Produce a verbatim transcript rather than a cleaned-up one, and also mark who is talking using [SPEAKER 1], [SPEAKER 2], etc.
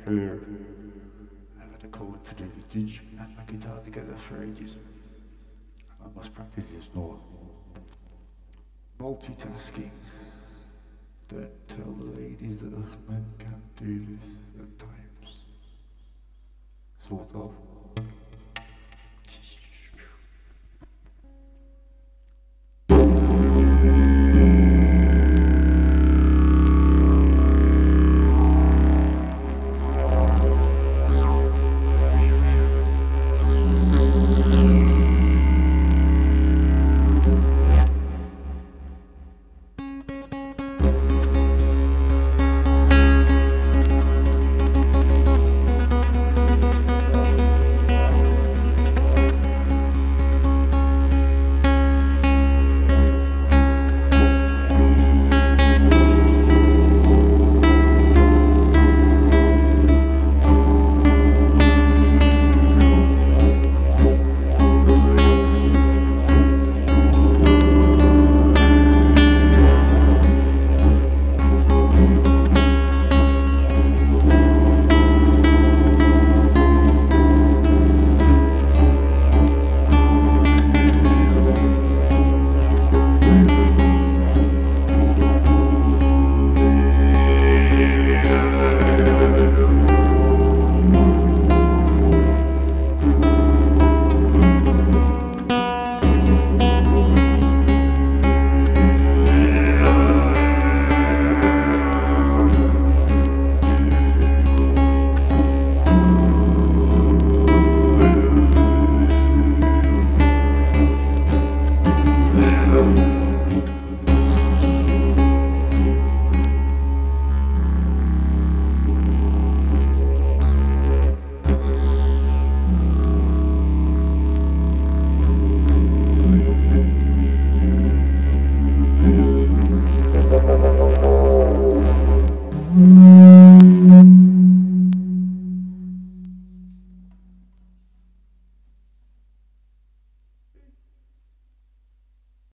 [SPEAKER 1] Hello. I've had a call to do the DIDGE and the guitar together for ages. I must practice this more. Multitasking. Don't tell the ladies that us men can't do this at times. Sort of.